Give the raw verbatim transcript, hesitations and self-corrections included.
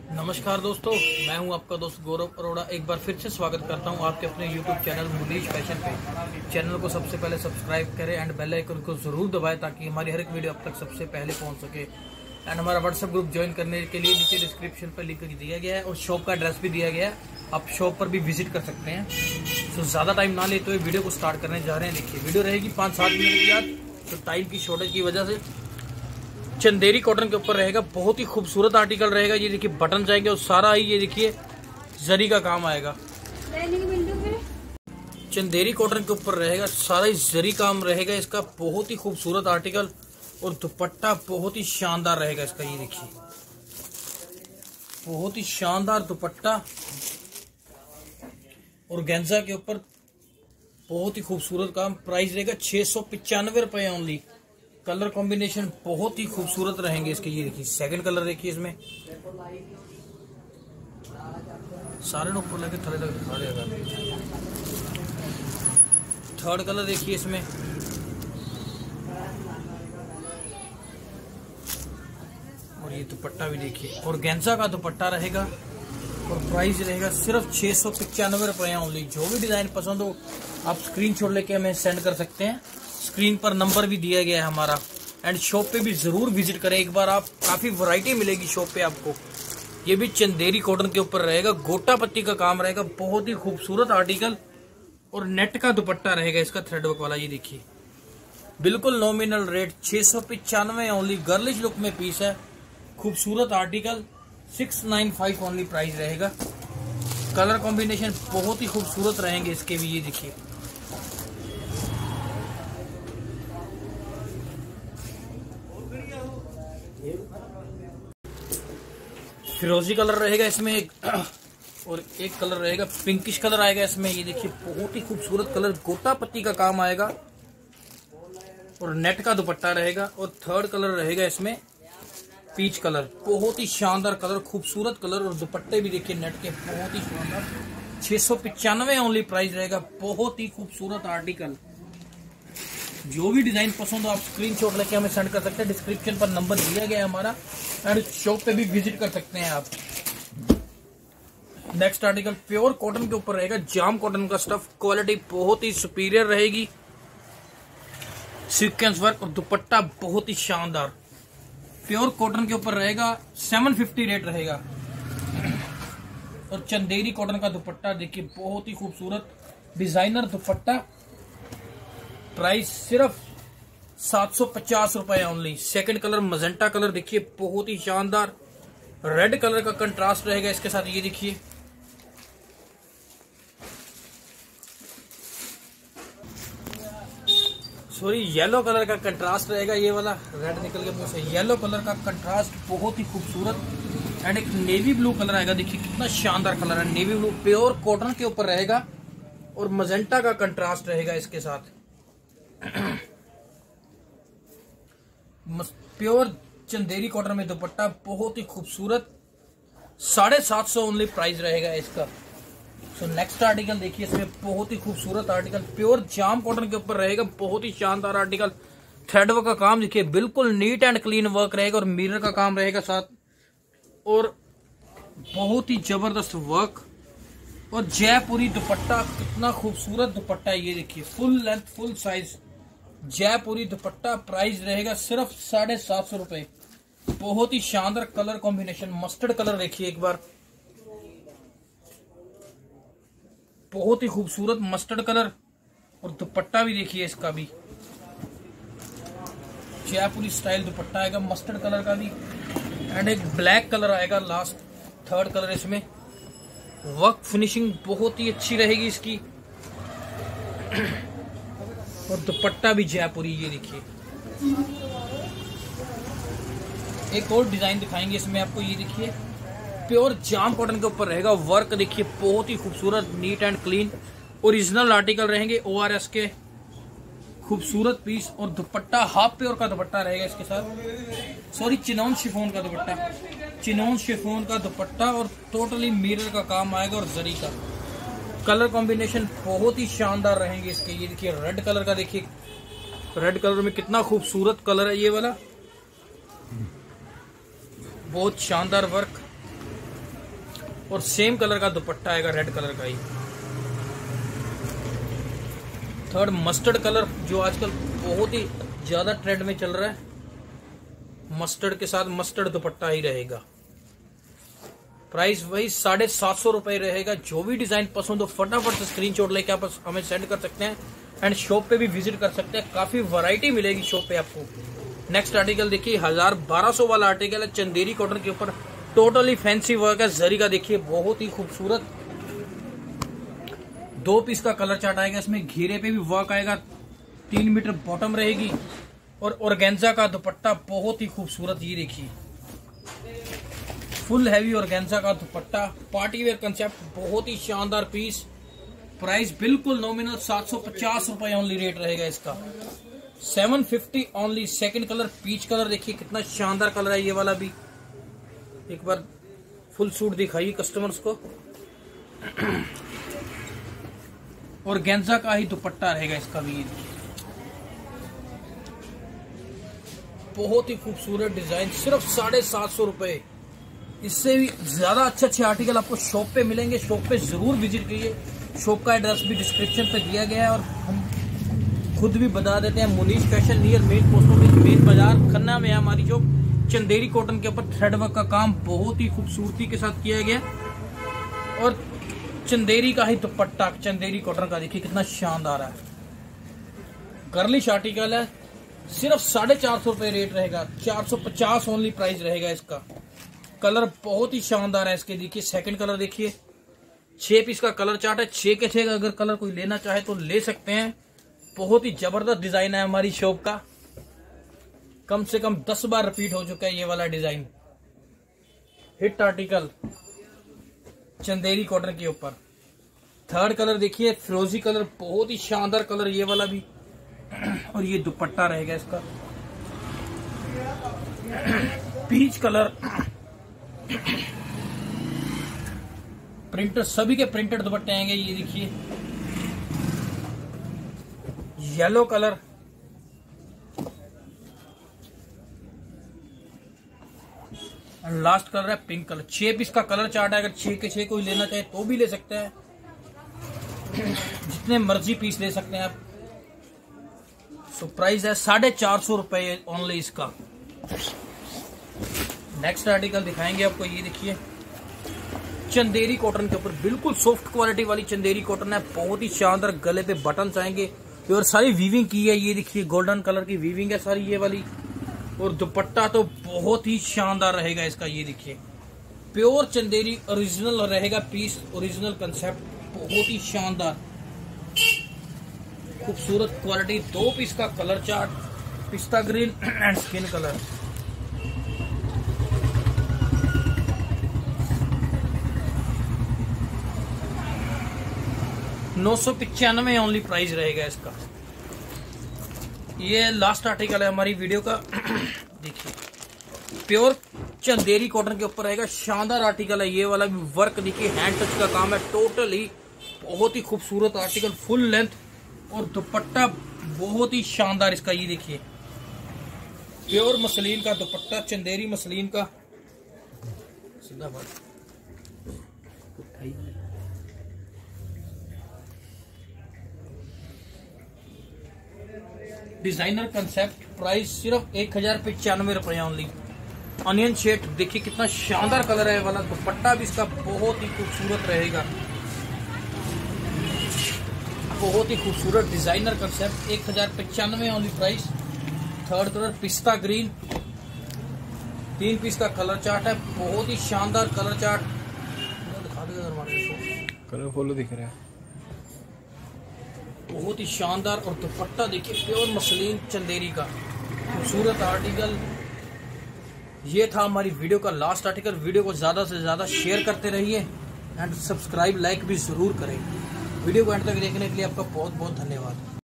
नमस्कार दोस्तों, मैं हूं आपका दोस्त गौरव अरोड़ा। एक बार फिर से स्वागत करता हूं आपके अपने यूट्यूब चैनल मुनीश फैशन पे। चैनल को सबसे पहले सब्सक्राइब करें एंड बेल आइकन को जरूर दबाएं ताकि हमारी हर एक वीडियो आप तक सबसे पहले पहुंच सके। एंड हमारा व्हाट्सएप ग्रुप ज्वाइन करने के लिए नीचे डिस्क्रिप्शन पर लिंक दिया गया है और शॉप का एड्रेस भी दिया गया है, आप शॉप पर भी विजिट कर सकते हैं। तो ज्यादा टाइम ना लेते हुए वीडियो को स्टार्ट करने जा रहे हैं। देखिए, वीडियो रहेगी पाँच सात मिनट की। आज तो टाइम की शॉर्टेज की वजह से चंदेरी कॉटन के ऊपर रहेगा, बहुत ही खूबसूरत आर्टिकल रहेगा। ये देखिए बटन जाएंगे और सारा ही ये देखिए जरी का काम आएगा। चंदेरी कॉटन के ऊपर रहेगा, सारा ही जरी काम रहेगा इसका। बहुत ही खूबसूरत आर्टिकल और दुपट्टा बहुत ही शानदार रहेगा इसका। ये देखिए बहुत ही शानदार दुपट्टा और गेंजा के ऊपर बहुत ही खूबसूरत काम। प्राइस रहेगा छह सौ पिचानवे रुपए ओनली। कलर कॉम्बिनेशन बहुत ही खूबसूरत रहेंगे इसके। ये देखिए सेकंड कलर देखिए, इसमें सारे लोग को लेके थोड़े तक दिखा देगा। थर्ड कलर देखिए इसमें, और ये दुपट्टा भी देखिए और गेंजा का दुपट्टा रहेगा और प्राइस रहेगा सिर्फ छह सौ पिचानवे रुपए ओनली। जो भी डिजाइन पसंद हो आप स्क्रीनशॉट लेके हमें सेंड कर सकते हैं। स्क्रीन पर नंबर भी दिया गया है हमारा। एंड शॉप पे भी जरूर विजिट करें एक बार, आप काफी वैरायटी मिलेगी शॉप पे आपको। ये भी चंदेरी कॉटन के ऊपर रहेगा, गोटा पत्ती का काम रहेगा, बहुत ही खूबसूरत आर्टिकल और नेट का दुपट्टा रहेगा इसका थ्रेड वर्क वाला। ये देखिए बिल्कुल नॉमिनल रेट छह सौ पिचानवे ओनली। गर्लिश लुक में पीस है, खूबसूरत article six nine five only price रहेगा। कलर कॉम्बिनेशन बहुत ही खूबसूरत रहेंगे इसके भी। ये देखिए फिरोजी कलर रहेगा इसमें एक, और एक कलर रहेगा पिंकिश कलर आएगा इसमें। ये देखिए बहुत ही खूबसूरत कलर, गोटा पत्ती का काम आएगा और नेट का दुपट्टा रहेगा। और थर्ड कलर रहेगा इसमें पीच कलर, बहुत ही शानदार कलर, खूबसूरत कलर और दुपट्टे भी देखिए नेट के बहुत ही शानदार। छह सौ पिचानवे ओनली प्राइस रहेगा। बहुत ही खूबसूरत आर्टिकल। जो भी डिजाइन पसंद हो आप स्क्रीनशॉट लेके हमें सेंड कर सकते हैं। डिस्क्रिप्शन पर नंबर दिया गया है हमारा एंड शॉप पे भी विजिट कर सकते हैं आप। नेक्स्ट आर्टिकल प्योर कॉटन के ऊपर रहेगा, जाम कॉटन का स्टफ। क्वालिटी बहुत ही सुपीरियर रहेगी, सीक्वेंस वर्क और दुपट्टा बहुत ही शानदार। प्योर कॉटन के ऊपर रहेगा, सेवन फिफ्टी रेट रहेगा। और चंदेरी कॉटन का दुपट्टा देखिए बहुत ही खूबसूरत डिजाइनर दुपट्टा। प्राइस सिर्फ सात सौ पचास रुपए only. Second colour magenta colour देखिए बहुत ही शानदार, रेड कलर का कंट्रास्ट रहेगा इसके साथ। ये देखिए सॉरी येलो कलर का कंट्रास्ट रहेगा। ये वाला रेड निकल के मुंह से, येलो कलर का कंट्रास्ट बहुत ही खूबसूरत। एंड एक नेवी ब्लू कलर आएगा, देखिए कितना शानदार कलर है। नेवी ब्लू प्योर कॉटन के ऊपर रहेगा और मजेंटा का कंट्रास्ट रहेगा इसके साथ। प्योर चंदेरी कॉटन में दुपट्टा बहुत ही खूबसूरत, साढ़े सात सौ ओनली प्राइस रहेगा इसका। सो नेक्स्ट आर्टिकल देखिए, इसमें बहुत ही खूबसूरत आर्टिकल प्योर जाम कॉटन के ऊपर रहेगा, बहुत ही शानदार आर्टिकल। थ्रेड वर्क का काम देखिए बिल्कुल नीट एंड क्लीन वर्क रहेगा और मिरर का काम रहेगा साथ, और बहुत ही जबरदस्त वर्क। और जयपुरी दुपट्टा, कितना खूबसूरत दुपट्टा है। ये देखिए full length full size Jaipuri dupatta. Price रहेगा सिर्फ साढ़े सात सौ रुपए। बहुत ही शानदार कलर कॉम्बिनेशन, मस्टर्ड कलर देखिए एक बार, बहुत ही खूबसूरत मस्टर्ड कलर और दुपट्टा भी देखिए इसका भी जयपुरी स्टाइल दुपट्टा आएगा, मस्टर्ड कलर का भी। एंड एक ब्लैक कलर आएगा लास्ट, थर्ड कलर इसमें। वर्क फिनिशिंग बहुत ही अच्छी रहेगी इसकी और दुपट्टा भी जयपुरी। ये देखिए एक और डिजाइन दिखाएंगे इसमें आपको। ये देखिए प्योर जाम कॉटन के ऊपर रहेगा, वर्क देखिए बहुत ही खूबसूरत, neat and clean. Original article रहेंगे, ओआरएस के खूबसूरत पीस। और दुपट्टा हाफ प्योर का दुपट्टा रहेगा इसके साथ, सॉरी चिनॉन शिफॉन का दुपट्टा, चिनॉन शिफॉन का दुपट्टा और टोटली मिरर का काम आएगा और जरी का। कलर कॉम्बिनेशन बहुत ही शानदार रहेंगे इसके। ये देखिए रेड कलर का, देखिए रेड कलर में कितना खूबसूरत कलर है ये वाला, बहुत शानदार वर्क। और सेम कलर का दुपट्टा आएगा, रेड कलर का ही। थर्ड मस्टर्ड कलर, जो आजकल बहुत ही ज्यादा ट्रेंड में चल रहा है। मस्टर्ड के साथ मस्टर्ड दुपट्टा ही रहेगा। प्राइस वही साढ़े सात सौ रुपए रहेगा। जो भी डिजाइन पसंद हो फटाफट से स्क्रीनशॉट लेके आप हमें सेंड कर सकते हैं एंड शॉप पे भी विजिट कर सकते हैं। काफी वैरायटी मिलेगी शॉप पे आपको। नेक्स्ट आर्टिकल देखिए, हजार बारह सौ वाला आर्टिकल है, चंदेरी कॉटन के ऊपर टोटली फैंसी वर्क है, जरी का देखिए बहुत ही खूबसूरत। दो पीस का कलर चार्ट आएगा, इसमें घेरे पे भी वर्क आएगा, तीन मीटर बॉटम रहेगी और ऑर्गेन्जा का दुपट्टा बहुत ही खूबसूरत। ये देखिए फुल हैवी ऑर्गेन्जा का दुपट्टा, पार्टी वेयर कंसेप्ट, बहुत ही शानदार पीस। प्राइस बिल्कुल नॉमिनल सात सौ पचास रुपए ओनली रेट रहेगा इसका। Seven fifty only. Second colour peach colour देखिए कितना शानदार कलर है ये वाला भी। एक बार फुल सूट दिखाइए कस्टमर्स को। और गेंजा का ही दुपट्टा रहेगा इसका भी। बहुत ही खूबसूरत डिजाइन, सिर्फ साढ़े सात सौ रुपए। इससे भी ज्यादा अच्छे अच्छे आर्टिकल आपको शॉप पे मिलेंगे। शॉप पे जरूर विजिट करिए। शॉप का एड्रेस भी डिस्क्रिप्शन पे दिया गया है और हम खुद भी बता देते हैं। Munish fashion near main post office main बाजार खन्ना में है हमारी शॉप। चंदेरी कॉटन के ऊपर थ्रेड वर्क का काम बहुत ही खूबसूरती के साथ किया गया और चंदेरी का ही दुपट्टा चंदेरी कॉटन का देखिए कितना शानदार है। गर्लिश आर्टिकल है, सिर्फ साढ़े चार सौ रुपए रेट रहेगा। चार सौ पचास ओनली प्राइस रहेगा इसका। कलर बहुत ही शानदार है इसके। देखिए सेकंड कलर देखिए, छह पीस का कलर चार्ट है, छह के छह अगर कलर कोई लेना चाहे तो ले सकते हैं। बहुत ही जबरदस्त डिजाइन है हमारी शॉप का। कम से कम दस बार रिपीट हो चुका है ये वाला design. Hit article Chanderi cotton के ऊपर। थर्ड कलर देखिए फिरोजी कलर, बहुत ही शानदार कलर ये वाला भी। और ये दुपट्टा रहेगा इसका पीच कलर। प्रिंटर, सभी के प्रिंटेड दुपट्टे आएंगे। ये देखिए येलो कलर, लास्ट कलर है पिंक कलर। छह पीस का कलर चार्ट है, अगर छह के छह कोई लेना चाहे तो भी ले सकते हैं। जितने मर्जी पीस ले सकते हैं आप। सो प्राइस है साढ़े चार सौ रुपए ओनली इसका। नेक्स्ट आर्टिकल दिखाएंगे आपको। ये देखिए चंदेरी कॉटन के ऊपर बिल्कुल सॉफ्ट क्वालिटी वाली चंदेरी कॉटन है। बहुत ही शानदार, गले पे बटन्स आएंगे और सारी वीविंग की है। ये देखिए गोल्डन कलर की वीविंग है सारी ये वाली। और दुपट्टा तो बहुत ही शानदार रहेगा इसका। ये देखिए प्योर चंदेरी ओरिजिनल रहेगा पीस, ओरिजिनल कंसेप्ट, बहुत ही शानदार खूबसूरत क्वालिटी। दो पीस का कलर चार्ट, पिस्ता ग्रीन एंड स्किन कलर। नौ सौ पिचानवे ओनली प्राइस रहेगा इसका। ये लास्ट आर्टिकल है हमारी वीडियो का। देखिए प्योर चंदेरी कॉटन के ऊपर रहेगा। शानदार आर्टिकल है ये वाला भी। वर्क देखिए हैंड टच का काम है टोटली। बहुत ही खूबसूरत आर्टिकल, फुल लेंथ और दुपट्टा बहुत ही शानदार इसका। ये देखिए प्योर मसलिन का दुपट्टा, चंदेरी मसलिन का। सीधा बात डिजाइनर कंसेप्ट। प्राइस सिर्फ एक हजार पचानवे रुपए ओनली। ऑनियन शेड देखिए कितना शानदार कलर है वाला। दुपट्टा भी इसका बहुत ही खूबसूरत रहेगा। बहुत ही खूबसूरत डिजाइनर कंसेप्ट। एक हजार पचानवे ओनली प्राइस। थर्ड कलर पिस्ता ग्रीन, तीन पीस का कलर चार्ट है। बहुत ही शानदार कलर चार्ट। दिखा देगा कलर फॉलो दिख रहा है। बहुत ही शानदार। और दुपट्टा देखिए प्योर मसलिन चंदेरी का खूबसूरत आर्टिकल। ये था हमारी वीडियो का लास्ट आर्टिकल। वीडियो को ज्यादा से ज्यादा शेयर करते रहिए एंड सब्सक्राइब लाइक भी जरूर करें। वीडियो को एंड तक देखने के लिए आपका बहुत बहुत धन्यवाद।